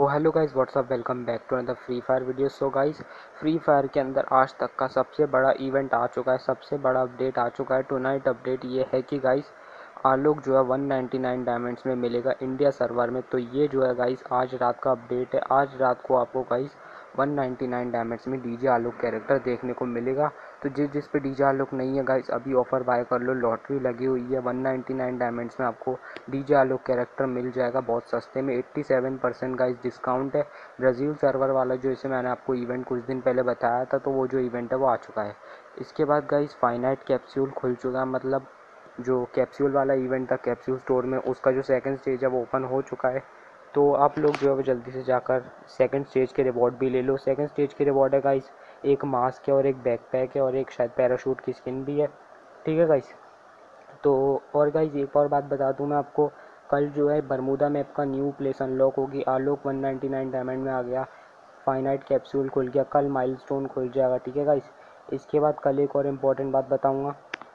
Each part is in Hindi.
Hello guys, what's up, welcome back to another Free Fire video. So guys, Free Fire के अंदर आज तक का सबसे बड़ा इवेंट आ चुका है, सबसे बड़ा अपडेट आ चुका है। टुनाइट अपडेट ये है कि गाइस आलोक जो है 199 डायमंड्स में मिलेगा इंडिया सर्वर में। तो ये जो है गाइस आज रात का अपडेट है। आज रात को आपको गाइस 199 डायमंड्स में डीजे आलोक कैरेक्टर देखने को मिलेगा। तो जिस पे डीजे आलोक नहीं है गाइस, अभी ऑफर बाय कर लो, लॉटरी लगी हुई है। 199 डायमंड्स में आपको डीजे आलोक कैरेक्टर मिल जाएगा बहुत सस्ते में। 87% गाइस डिस्काउंट है। ब्राज़ील सर्वर वाला जो इसे मैंने आपको इवेंट कुछ दिन पहले बताया था, तो वो जो इवेंट है वो आ चुका है। इसके बाद गाइस फाइनाइट कैप्सूल खुल चुका है, मतलब जो कैप्सूल वाला इवेंट था कैप्सूल स्टोर में, उसका जो सेकंड स्टेज है वो ओपन हो चुका है। तो आप लोग जो है वो जल्दी से जाकर सेकंड स्टेज के रिवॉर्ड भी ले लो। सेकंड स्टेज के रिवॉर्ड है गाइस, एक मास्क है और एक बैकपैक है और एक शायद पैराशूट की स्किन भी है। ठीक है गाइस। तो और गाइस एक और बात बता दूं मैं आपको, कल जो है बरमूदा मैप का न्यू प्लेस अनलॉक होगी। आलोक 199 डायमंड में आ गया, फाइनाइट कैप्सूल खुल गया, कल माइलस्टोन खुल जाएगा। ठीक है गाइस। इसके बाद कल एक और इम्पोर्टेंट बात बताऊंगा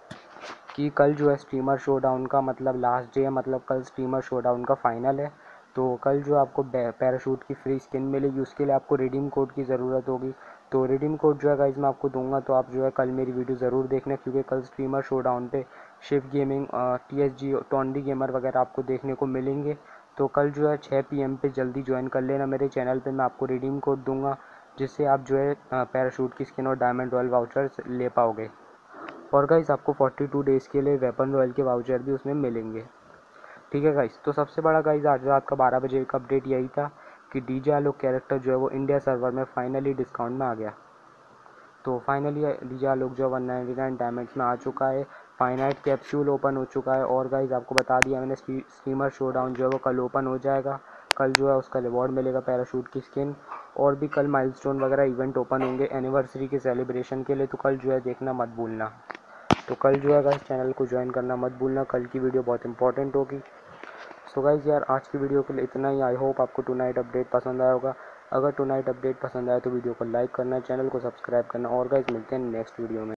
कि कल जो है स्ट्रीमर शोडाउन का मतलब लास्ट डे है, मतलब कल स्ट्रीमर शोडाउन का फाइनल है। तो कल जो आपको पैराशूट की फ्री स्किन मिलेगी, उसके लिए आपको रिडीम कोड की ज़रूरत होगी। तो रिडीम कोड जो है गाइस मैं आपको दूंगा, तो आप जो है कल मेरी वीडियो ज़रूर देखना, क्योंकि कल स्ट्रीमर शोडाउन पे Shiv gaming, TSG, Tonde gamer वगैरह आपको देखने को मिलेंगे। तो कल जो है 6 PM पे जल्दी ज्वाइन कर लेना मेरे चैनल पे, मैं आपको रिडीम कोड दूंगा जिससे आप जो है पैराशूट की स्किन और डायमंड रॉयल वाउचर्स ले पाओगे। और गाइस आपको 42 डेज़ के लिए वेपन रॉयल के वाउचर भी उसमें मिलेंगे। ठीक है गाइस। तो सबसे बड़ा गाइस आज रात का 12 बजे का अपडेट यही था कि डीजे आलोक कैरेक्टर जो है वो इंडिया सर्वर में फाइनली डिस्काउंट में आ गया। तो फाइनली डीजे आलोक जो 199 डायमंड्स में आ चुका है। फाइनाइट कैप्सूल ओपन हो चुका है। और गाइस आपको बता दिया मैंने, स्ट्रीमर शोडाउन जो है वो कल ओपन हो जाएगा। कल जो है उसका रिवॉर्ड मिलेगा पैराशूट की स्किन। और भी कल माइलस्टोन वगैरह इवेंट ओपन होंगे एनिवर्सरी के सेलिब्रेशन के लिए, तो कल जो है देखना मत भूलना। तो कल जो है गाइस चैनल को ज्वाइन करना मत भूलना, कल की वीडियो बहुत इंपॉर्टेंट होगी। सो गाइस यार आज की वीडियो के लिए इतना ही। आई होप आपको टुनाइट अपडेट पसंद आया होगा। अगर टुनाइट अपडेट पसंद आया तो वीडियो को लाइक करना, चैनल को सब्सक्राइब करना। और गाइस मिलते हैं नेक्स्ट वीडियो में।